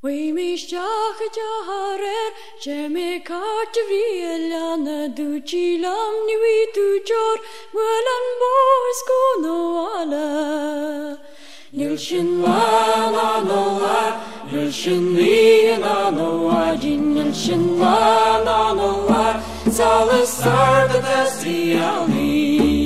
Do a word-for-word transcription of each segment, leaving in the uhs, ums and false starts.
We mishach jaharer, jeme katvrielana duchilam niwi tujor, walan boys kuno ala. Nilshin la no la, nilshin li na no la, nilshin la no la, Salasar the Desiali.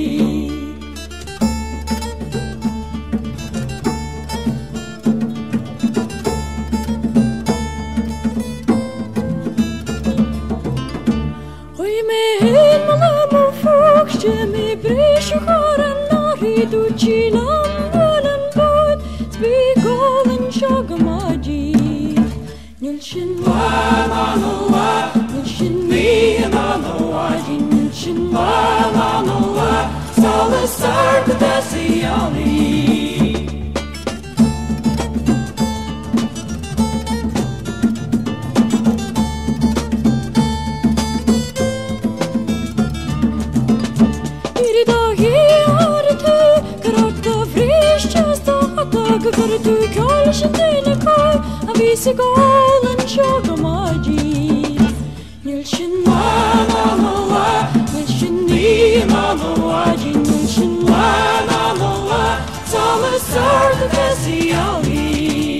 Jemi brishu karanari duchilam walan bod spigolan shagamaji nilshin la la no la nilshin mi na no la nilshin la la no la Salasar the Desiali. Gardu kalshin dinakar avisi golan shagamaji nilshin la la la la nilshin ni la la la nilshin la la la la Salasar the Desiali.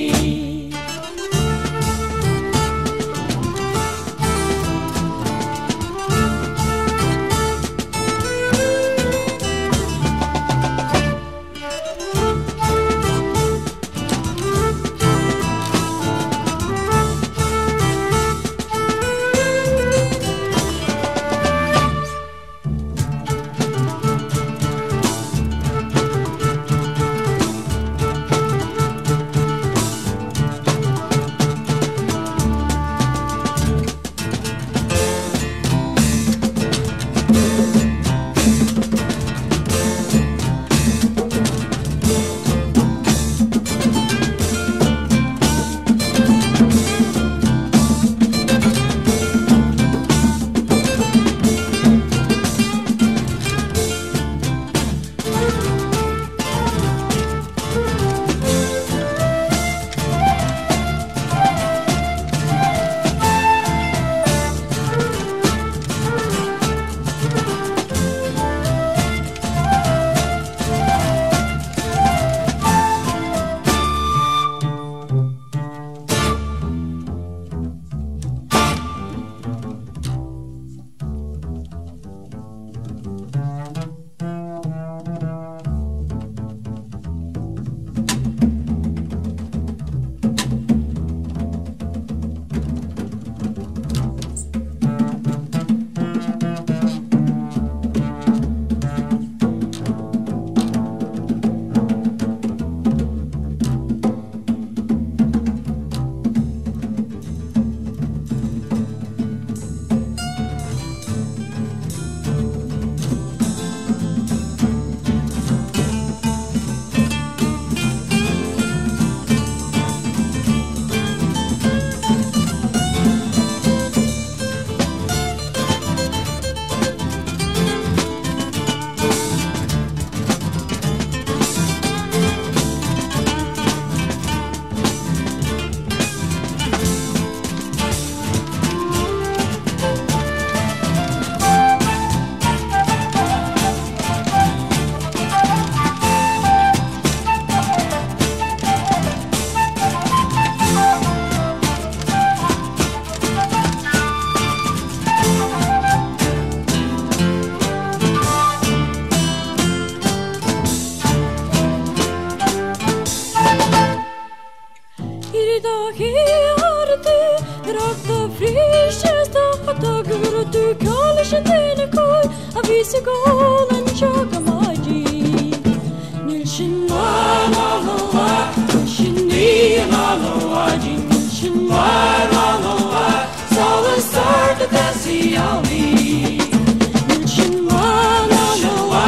Gardu kalshin dinakar avisi golan shagamaji nilshin la la la la nilshin ni la la la nilshin la la la la Salasar the Desiali. Nilshin la la la la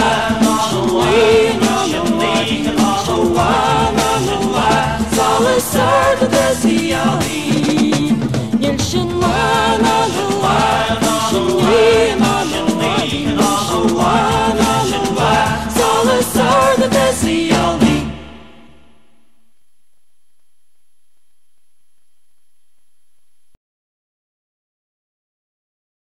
nilshin ni la la la nilshin la la la la Salasar the Desiali. Nilshin la la la la Salasar the Desiali.